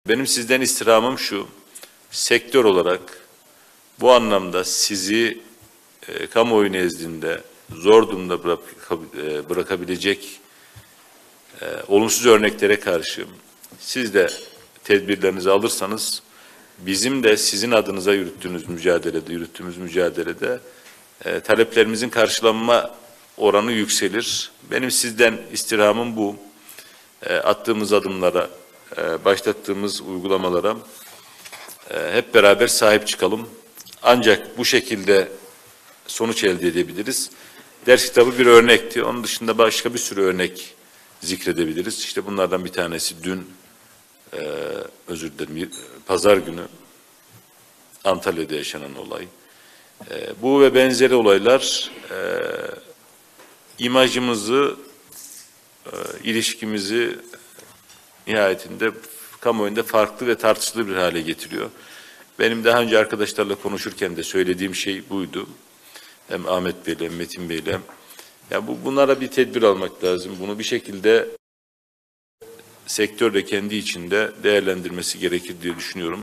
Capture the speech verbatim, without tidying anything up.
Benim sizden istirhamım şu, sektör olarak bu anlamda sizi e, kamuoyu nezdinde zor durumda bırak, e, bırakabilecek e, olumsuz örneklere karşı siz de tedbirlerinizi alırsanız bizim de sizin adınıza yürüttüğünüz mücadelede, yürüttüğümüz mücadelede e, taleplerimizin karşılanma oranı yükselir. Benim sizden istirhamım bu. E, attığımız adımlara, e, başlattığımız uygulamalara e, hep beraber sahip çıkalım. Ancak bu şekilde sonuç elde edebiliriz. Ders kitabı bir örnekti. Onun dışında başka bir sürü örnek zikredebiliriz. İşte bunlardan bir tanesi dün, e, özür dilerim, pazar günü Antalya'da yaşanan olay. E, bu ve benzeri olaylar e, imajımızı, e, ilişkimizi nihayetinde kamuoyunda farklı ve tartışılı bir hale getiriyor. Benim daha önce arkadaşlarla konuşurken de söylediğim şey buydu. Hem Ahmet Bey'le hem Metin Bey'le. Ya bu, bunlara bir tedbir almak lazım. Bunu bir şekilde sektör de kendi içinde değerlendirmesi gerekir diye düşünüyorum.